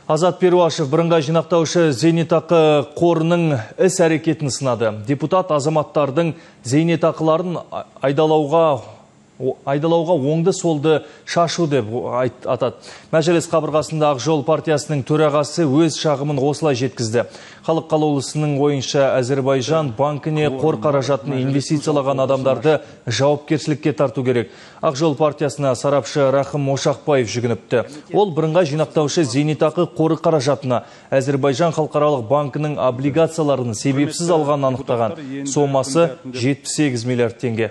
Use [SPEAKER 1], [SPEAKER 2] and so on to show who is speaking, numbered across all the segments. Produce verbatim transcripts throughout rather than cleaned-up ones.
[SPEAKER 1] Азат Перуашев бірыңғай жинақтаушы зейнетақы қорының іс әрекетін сынады. Депутат азаматтардың зейнетақыларын айдалауға айдалауға оңды солды шашу деп атады. Мәжіліс қабырғасында Ақ жол партиясының төрағасы өз шағымын осылай жеткізді. Халық қалаулысының ойынша Әзербайжан банкіне қор қаражатын инвестициялаған адамдарды жауапкершілікке тарту керек. Ақ жол партиясына сарапшы Рахым Ошақбаев жүгініпті. Ол бірыңғай жинақтаушы зейнетақы қоры қаражатына Әзербайжан халықаралық банкінің облигацияларын себепсіз алғанын анықтаған. Сомасы жетпіс сегіз миллиард теңге.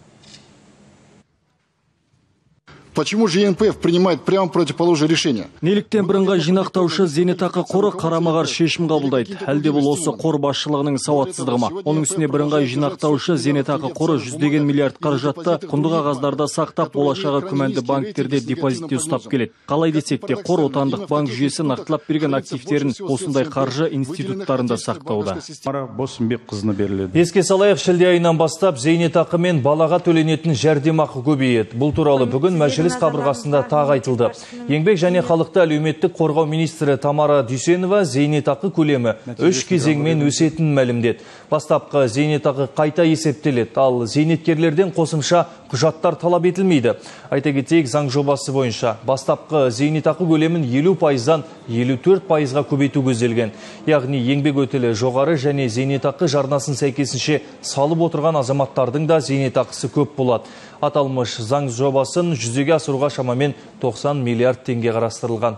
[SPEAKER 2] Почему же Е Н П Ф принимает прямо противоположное решение?
[SPEAKER 3] Неліктен бірыңғай жинақтаушы зейнетақы қоры қарама-қарсы шешім қабылдайды? Әлде бұл осы қор басшылығының сауатсыздығы ма? Оның үстіне бірыңғай жинақтаушы зейнетақы қоры жүздеген миллиард қаражатты құнды қағаздарда сақтап, болашағы күмәнді банктерде депозитте ұстап келеді. Қалай десек те, қор отандық банк жүйесі нақтылап берген активтерін осындай қаржы институттарында сақтауда.
[SPEAKER 1] Еске салайық, шілде айынан бастап зейнетақы мен балаға төленетін жәрдемақы көбейеді. Бұл туралы бүгін Мәжіліс қабырғасында тағы айтылды. Еңбек және халықты әлеуметтік қорғау министрі Тамара Дүйсенова зейнетақы көлемі үш кезеңмен өсетінін мәлімдеді. Бастапқы зейнетақы қайта есептеледі, ал зейнеткерлерден қосымша құжаттар талап етілмейді. Айта кетейік, заң жобасы бойынша бастапқы зейнетақы көлемін елу пайыздан елу төрт пайызға көбейту көзделген. Яғни еңбек өтілі жоғары және зейнетақы жарнасын сәйкесінше салып отырған азаматтардың да зейнетақысы көп болады. Аталмыш заң жобасын жүзеге асыруға шамамен тоқсан миллиард теңге қарастырылған.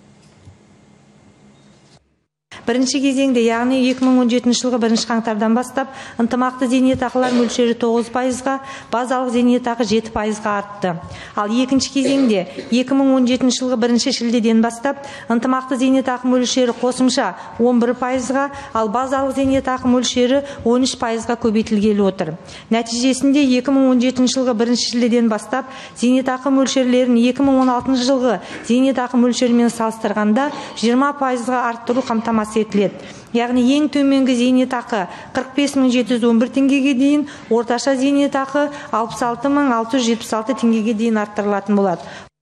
[SPEAKER 4] Бірінші кезеңде, яғни екі мың он жетінші жылғы бірінші қаңтардан бастап, ынтымақты зейнетақылар мөлшері тоғыз пайызға, базалық зейнетақы жеті пайызға артты. Ал екінші кезеңде, екі мың он жетінші жылғы бірінші шілдеден бастап, ынтымақты зейнетақы мөлшері қосымша он бір пайызға, ал базалық зейнетақы мөлшері он үш пайызға көбейтілгелі отыр. Нәтижесінде екі мың он жетінші жылғы бірінші шілдеден бастап, зейнетақы мөлшерлерін екі мың он алтыншы жылғы зейнетақы мөлшерімен салыстырғанда жиырма пайызға арттыру қамтамасыз етіледі. Яғни ең төменгі зейнетақы қырық бес мың жеті жүз он бір теңгеге дейін, орташа зейнетақы алпыс алты мың алты жүз жетпіс алты теңгеге дейін арттырылатын болады.